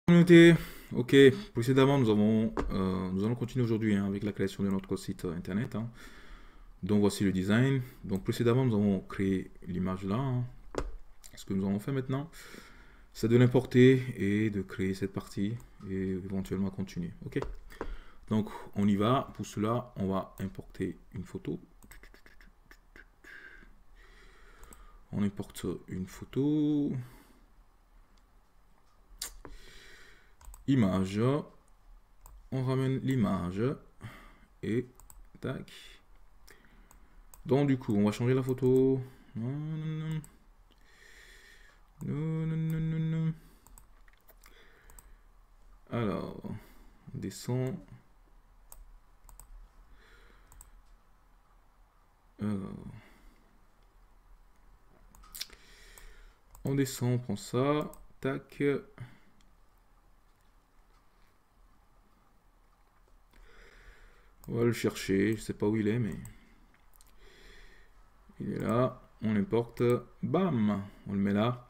Communauté, ok, précédemment nous allons continuer aujourd'hui avec la création de notre site internet. Donc voici le design. Donc précédemment nous avons créé l'image là. Ce que nous allons faire maintenant, c'est de l'importer et de créer cette partie et éventuellement continuer. Ok. Donc on y va. Pour cela, on va importer une photo. On importe une photo. Image. On ramène l'image et tac. Donc du coup, on va changer la photo. Non, non, non. Non, non, non, non, non. Alors, on descend. Alors, on descend, on prend ça. Tac. On va le chercher. Je sais pas où il est, mais il est là. On l'importe. Bam! On le met là.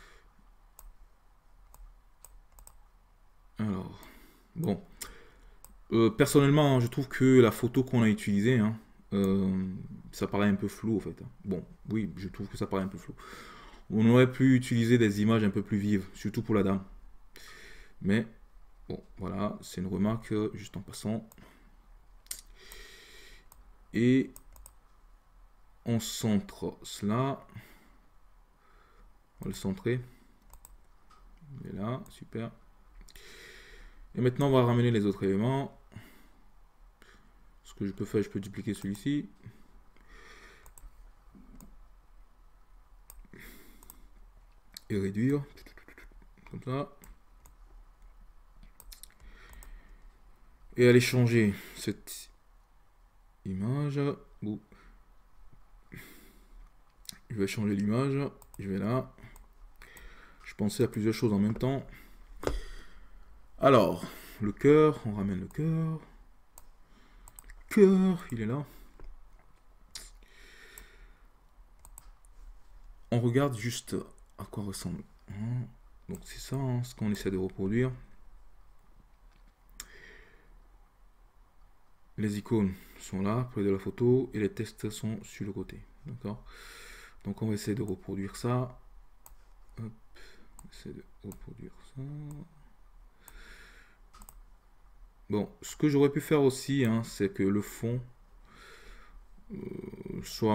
Alors, bon. Personnellement, je trouve que la photo qu'on a utilisée, ça paraît un peu flou en fait. Bon, oui, je trouve que ça paraît un peu flou. On aurait pu utiliser des images un peu plus vives, surtout pour la dame. Mais bon, voilà, c'est une remarque juste en passant. Et on centre cela. On va le centrer. Il est là, super. Et maintenant, on va ramener les autres éléments. Ce que je peux faire, je peux dupliquer celui-ci. Et réduire. Comme ça. Et aller changer cette image. Ouh. Je vais changer l'image. Je vais là. Je pensais à plusieurs choses en même temps. Alors, le cœur. On ramène le cœur. Cœur, il est là. On regarde juste à quoi ressemble. Donc c'est ça ce qu'on essaie de reproduire. Les icônes sont là, près de la photo, et les textes sont sur le côté. D'accord. Donc on va essayer de reproduire ça. Hop, on essaie de reproduire ça. Bon, ce que j'aurais pu faire aussi, c'est que le fond soit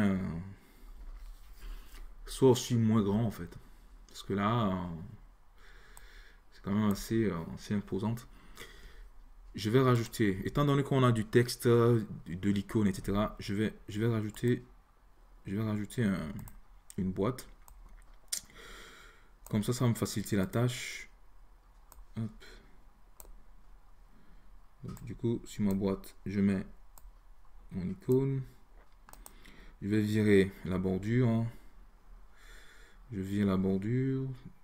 soit aussi moins grand en fait. Parce que là, c'est quand même assez imposante. Je vais rajouter, étant donné qu'on a du texte, de l'icône, etc., je vais rajouter une boîte. Comme ça va me faciliter la tâche. Hop. Donc, du coup, sur ma boîte, je mets mon icône. Je vais virer la bordure. Je vire la bordure.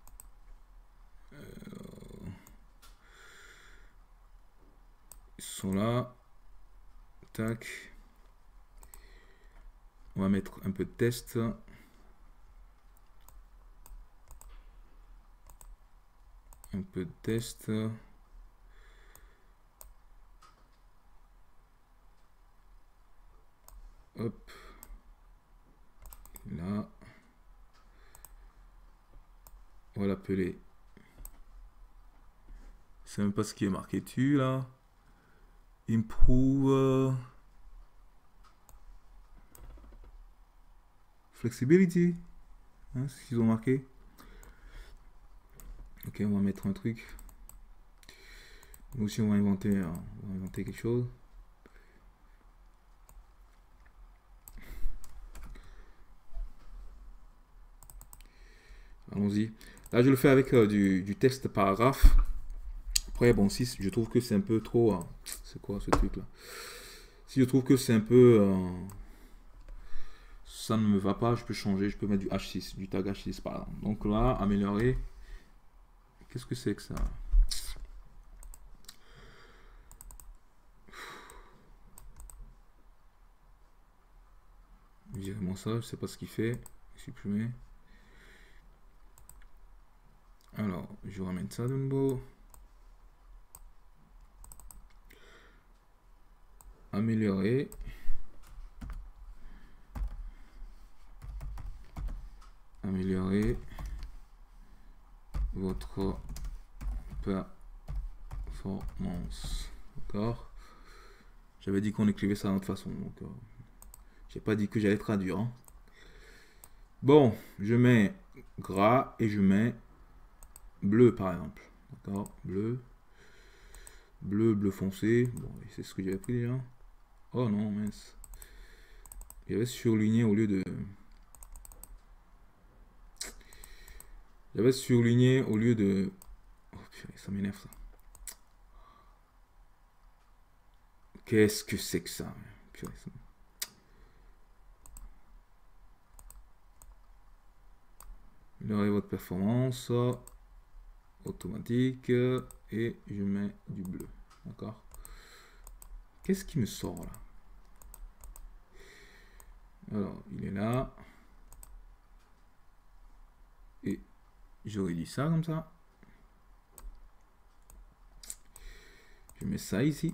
Ils sont là. Tac. On va mettre un peu de test. Un peu de test. Hop. Là. On va l'appeler. C'est même pas ce qui est marqué dessus là. Improve flexibility. C'est ce qu'ils ont marqué. Ok, on va mettre un truc. Nous aussi, on va inventer quelque chose. Allons-y. Là, je le fais avec du texte paragraphe. Après, bon, si je trouve que c'est un peu trop... c'est quoi ce truc-là? Si je trouve que c'est un peu... ça ne me va pas, je peux changer. Je peux mettre du H6, du tag H6 par exemple. Donc là, améliorer. Qu'est-ce que c'est que ça? Virez-moi ça, je sais pas ce qu'il fait. Supprimer. Alors, Je ramène ça de nouveau. Améliorer. Améliorer votre performance. D'accord. J'avais dit qu'on écrivait ça de notre façon. Donc, j'ai pas dit que j'allais traduire. Hein. Bon, je mets gras et je mets bleu par exemple. D'accord. Bleu. Bleu, bleu foncé. Bon, c'est ce que j'avais pris déjà. Oh non, mince. J'avais surligné au lieu de... J'avais surligné au lieu de... Oh purée, ça m'énerve ça. Qu'est-ce que c'est que ça? Purée, ça... Améliorer votre performance. Automatique. Et je mets du bleu. D'accord. Qu'est-ce qui me sort là? Alors, il est là. Et j'aurais dit ça comme ça. Je mets ça ici.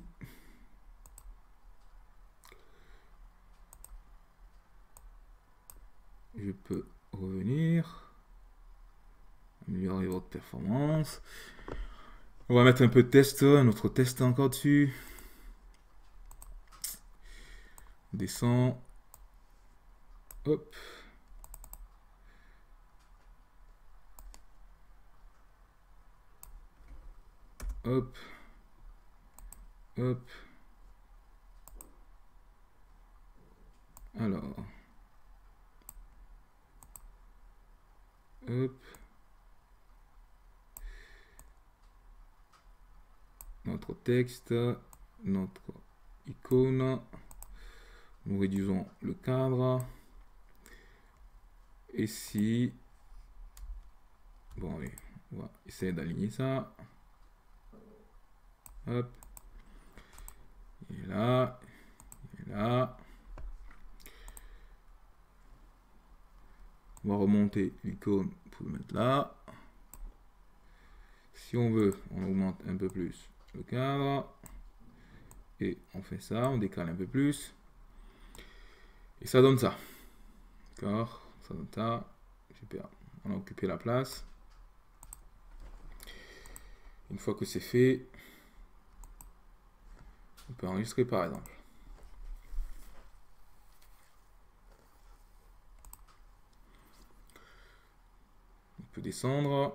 Je peux revenir. Améliorer votre performance. On va mettre un peu de test, notre test encore dessus. Descend. Hop. Hop. Hop. Alors. Hop. Notre texte, notre icône. Nous réduisons le cadre. Et si... Bon, allez, on va essayer d'aligner ça. Hop. Il est là. Il est là. On va remonter l'icône pour le mettre là. Si on veut, on augmente un peu plus le cadre. Et on fait ça, on décale un peu plus. Et ça donne ça. D'accord, ça donne ça. Super. On a occupé la place. Une fois que c'est fait, on peut enregistrer par exemple. On peut descendre.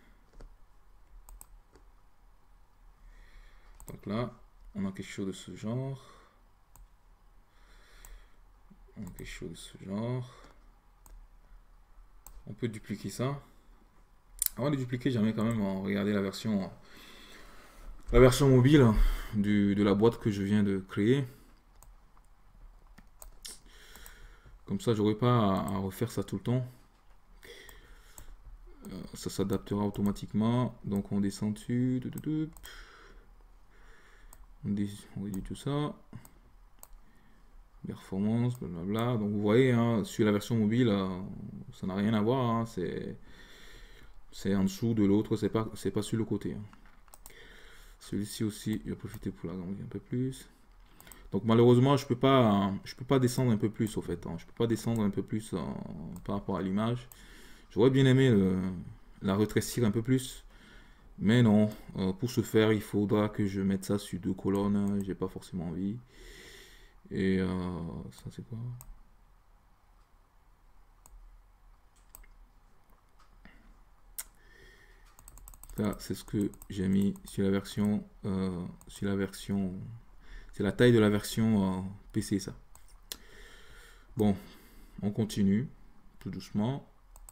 Donc là, on a quelque chose de ce genre. On a quelque chose de ce genre. On peut dupliquer ça. Avant de dupliquer, j'aimerais quand même regarder la version mobile de la boîte que je viens de créer. Comme ça, j'aurai pas à refaire ça tout le temps. Ça s'adaptera automatiquement. Donc on descend dessus. On réduit tout ça. Performance, blablabla. Donc vous voyez, hein, sur la version mobile, ça n'a rien à voir. Hein, c'est en dessous de l'autre, c'est pas sur le côté. Hein. Celui-ci aussi, je vais profiter pour l'agrandir un peu plus. Donc malheureusement, je peux pas descendre un peu plus au fait. Hein. Je peux pas descendre un peu plus par rapport à l'image. J'aurais bien aimé la rétrécir un peu plus. Mais non, pour ce faire, il faudra que je mette ça sur 2 colonnes. J'ai pas forcément envie. Et ça c'est quoi? Ça c'est ce que j'ai mis sur la version, c'est la taille de la version PC ça. Bon, on continue tout doucement.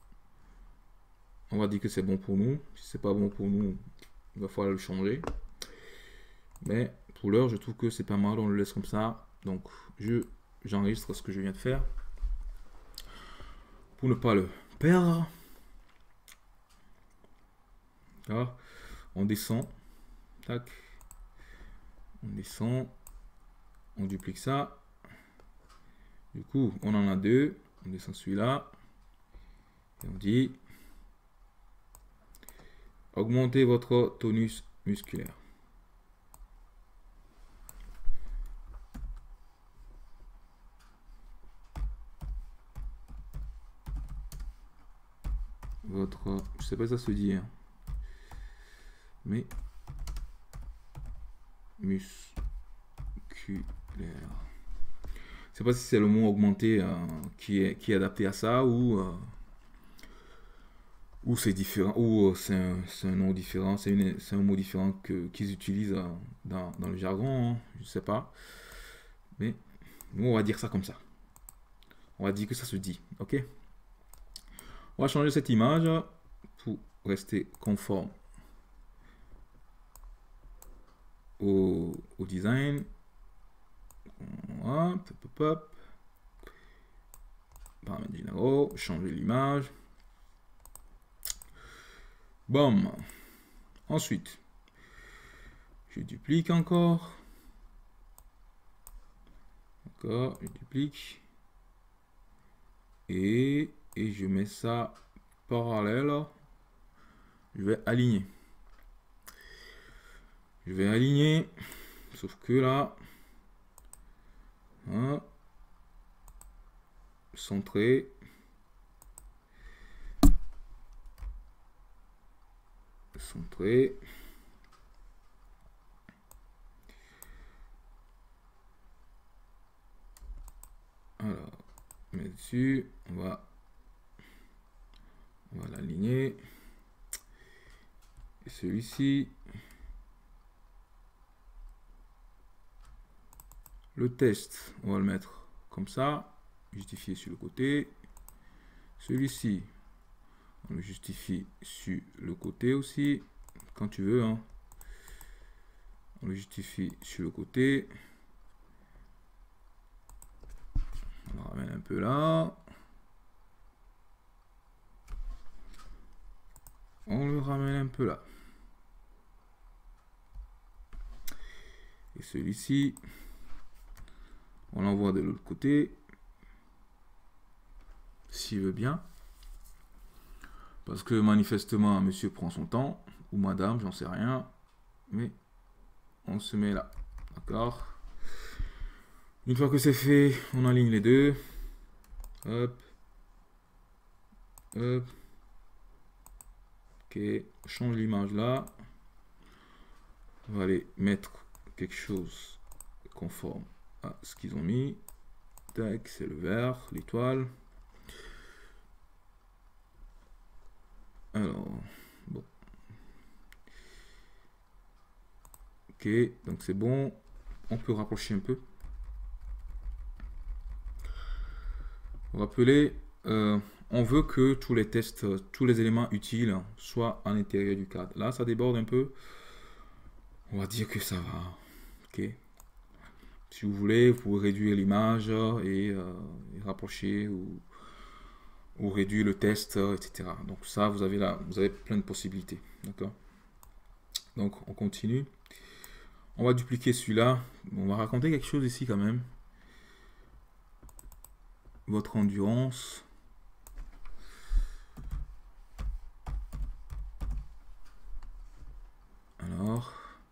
On va dire que c'est bon pour nous. Si c'est pas bon pour nous, il va falloir le changer. Mais pour l'heure, je trouve que c'est pas mal. On le laisse comme ça. Donc, j'enregistre ce que je viens de faire pour ne pas le perdre. Là, on descend. Tac. On descend. On duplique ça. Du coup, on en a 2. On descend celui-là. Et on dit Augmentez votre tonus musculaire. Je sais pas si ça se dit, hein, mais musculaire. Je sais pas si c'est le mot augmenté qui est adapté à ça ou c'est différent, ou c'est un nom différent, c'est un mot différent qu'ils utilisent dans le jargon, hein, je sais pas. Mais nous, on va dire ça comme ça. On va dire que ça se dit, ok? On va changer cette image pour rester conforme au design. Hop, hop, hop. Paramètres généraux, changer l'image. Bon. Ensuite, je duplique encore. D'accord, je duplique. Et je mets ça parallèle. Je vais aligner. Je vais aligner. Sauf que là, hein, centré. Centré. Alors, met dessus, on va l'aligner. Et celui-ci, le test, on va le mettre comme ça, justifié sur le côté. Celui-ci, on le justifie sur le côté aussi, quand tu veux, hein. On le justifie sur le côté. On le ramène un peu là. On le ramène un peu là. Et celui-ci, on l'envoie de l'autre côté. S'il veut bien. Parce que manifestement, monsieur prend son temps. Ou madame, j'en sais rien. Mais on se met là. D'accord. Une fois que c'est fait, on aligne les deux. Hop. Hop. Ok. On change l'image là. On va aller mettre quelque chose conforme à ce qu'ils ont mis. Tac, c'est le vert, l'étoile. Alors, bon. Ok, donc c'est bon. On peut rapprocher un peu. Rappeler, on veut que tous les tests, tous les éléments utiles soient à l'intérieur du cadre. Là, ça déborde un peu. On va dire que ça va. Ok. Si vous voulez, vous pouvez réduire l'image et rapprocher ou réduire le test, etc. Donc ça, vous avez plein de possibilités. D'accord. Donc on continue. On va dupliquer celui-là. On va raconter quelque chose ici quand même. Votre endurance. Alors.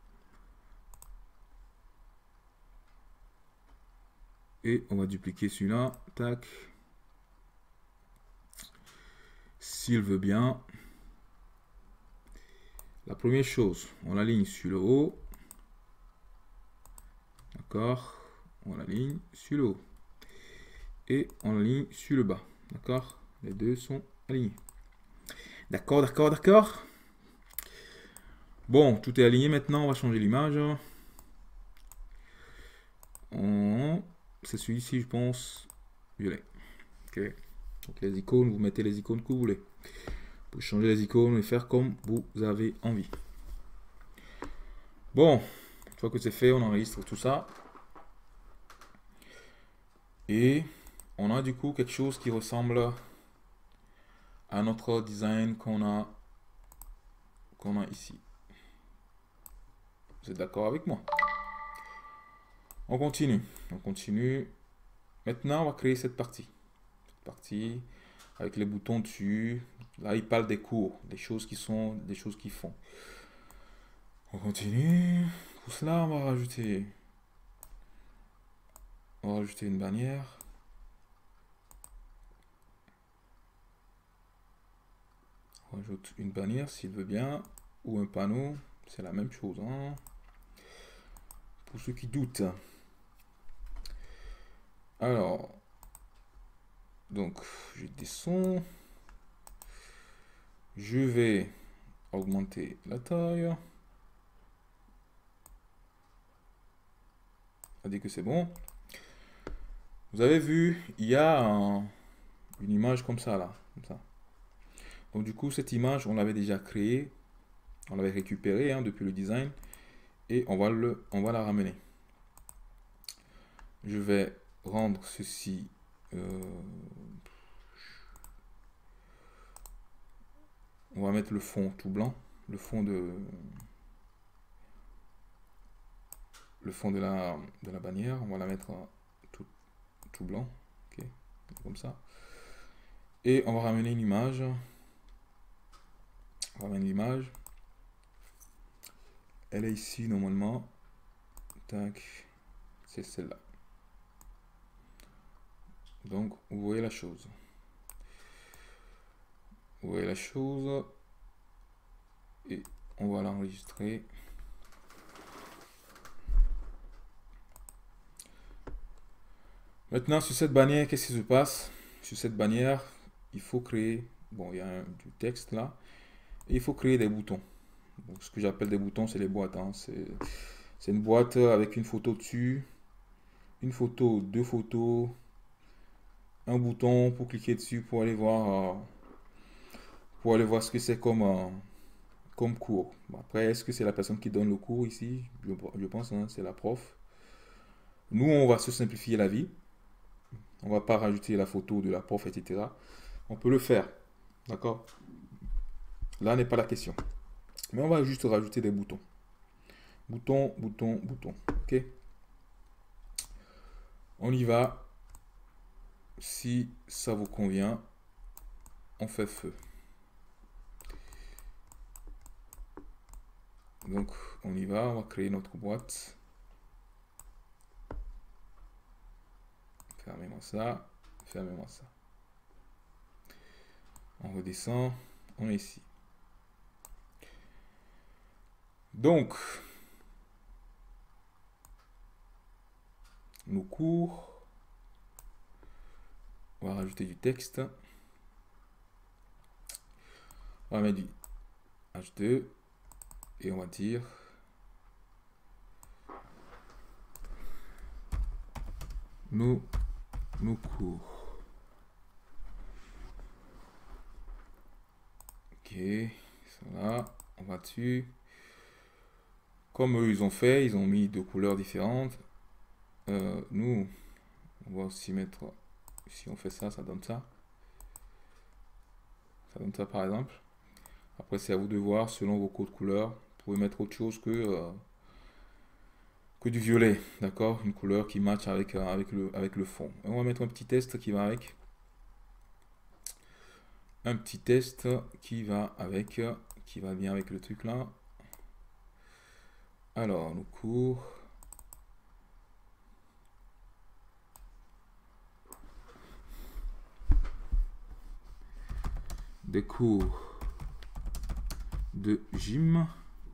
Et on va dupliquer celui-là. Tac. S'il veut bien. La première chose, on l'aligne sur le haut. D'accord. On l'aligne sur le haut. Et on l'aligne sur le bas. D'accord. Les deux sont alignés. D'accord, d'accord, d'accord. Bon, tout est aligné maintenant. On va changer l'image. C'est celui-ci, je pense, violet. Ok. Donc les icônes, vous mettez les icônes que vous voulez. Vous pouvez changer les icônes et faire comme vous avez envie. Bon, une fois que c'est fait, on enregistre tout ça. Et on a du coup quelque chose qui ressemble à notre design qu'on a ici. Vous êtes d'accord avec moi? On continue. On continue. Maintenant, on va créer cette partie. Cette partie avec les boutons dessus. Là, il parle des cours, des choses qui sont, des choses qu'ils font. On continue. Pour cela, on va rajouter une bannière. On rajoute une bannière s'il veut bien, ou un panneau, c'est la même chose, hein. Pour ceux qui doutent. Alors, donc, je descends. Je vais augmenter la taille. On dit que c'est bon. Vous avez vu, il y a une image comme ça là. Comme ça. Donc du coup, cette image, on l'avait déjà créée. On l'avait récupérée hein, depuis le design. Et on va la ramener. Je vais rendre ceci... on va mettre le fond tout blanc. Le fond de la bannière. On va la mettre tout blanc. Ok, comme ça. Et on va ramener une image. On ramène l'image. Elle est ici normalement. Tac. C'est celle-là. Donc, vous voyez la chose. Vous voyez la chose. Et on va l'enregistrer. Maintenant, sur cette bannière, qu'est-ce qui se passe? Sur cette bannière, il faut créer... Bon, il y a du texte là. Et il faut créer des boutons. Donc, ce que j'appelle des boutons, c'est les boîtes. Hein. C'est une boîte avec une photo dessus. Une photo, deux photos. Un bouton pour cliquer dessus pour aller voir ce que c'est comme cours. Bon, après, est-ce que c'est la personne qui donne le cours ici? Je pense, hein, c'est la prof. Nous, on va se simplifier la vie. On va pas rajouter la photo de la prof, etc. On peut le faire. D'accord? Là n'est pas la question. Mais on va juste rajouter des boutons. Bouton, bouton, bouton. OK? On y va. Si ça vous convient, on fait feu. Donc, on y va. On va créer notre boîte. Fermez-moi ça. Fermez-moi ça. On redescend. On est ici. Donc, nos cours. On va rajouter du texte. On va mettre du H2. Et on va dire nos cours. Ok, là, on va dessus. Comme eux, ils ont fait, ils ont mis deux couleurs différentes. Nous, on va aussi mettre, si on fait ça, ça donne ça. Ça donne ça par exemple. Après, c'est à vous de voir selon vos codes couleurs. Vous pouvez mettre autre chose que du violet, d'accord? Une couleur qui match avec le fond. Et on va mettre un petit test qui va avec. Un petit test qui va bien avec le truc là. Alors, nos cours. Des cours de gym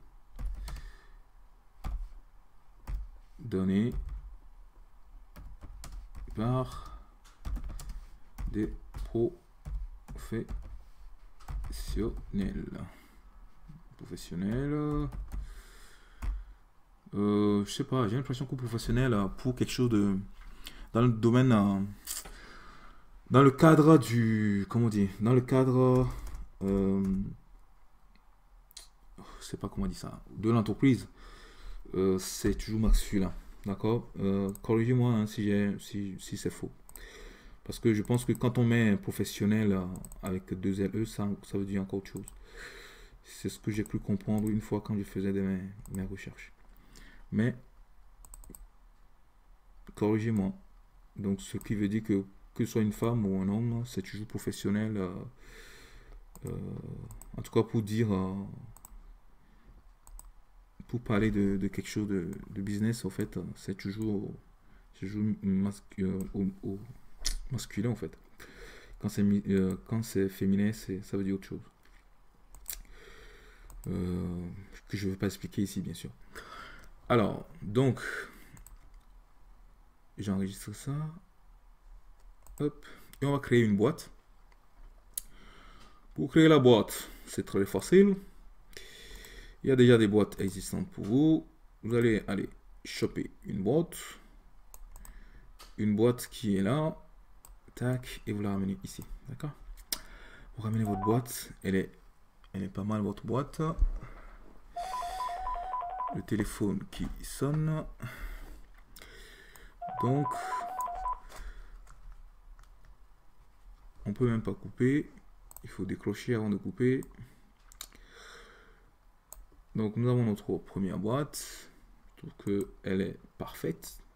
donnés par des professionnels. Je sais pas, j'ai l'impression que professionnel pour quelque chose de dans le domaine dans le cadre du comment dire dans le cadre je sais pas comment dire ça de l'entreprise, c'est toujours masculin, d'accord. Corrigez-moi hein, si c'est faux, parce que je pense que quand on met un professionnel avec deux LE, ça veut dire encore autre chose. C'est ce que j'ai pu comprendre une fois quand je faisais mes recherches. Mais corrigez-moi. Donc ce qui veut dire que ce soit une femme ou un homme, c'est toujours professionnel En tout cas, pour dire, pour parler de quelque chose de business, en fait, c'est toujours au masculin, en fait. Quand c'est féminin, ça veut dire autre chose. Que je ne veux pas expliquer ici, bien sûr. Alors, donc, j'enregistre ça. Hop. Et on va créer une boîte. Pour créer la boîte, c'est très facile. Il y a déjà des boîtes existantes pour vous. Vous allez aller choper une boîte. Une boîte qui est là. Tac. Et vous la ramenez ici. D'accord? Vous ramenez votre boîte. Elle est pas mal, votre boîte. Le téléphone qui sonne. Donc, on peut même pas couper. Il faut décrocher avant de couper. Donc, nous avons notre première boîte. Je trouve qu'elle est parfaite.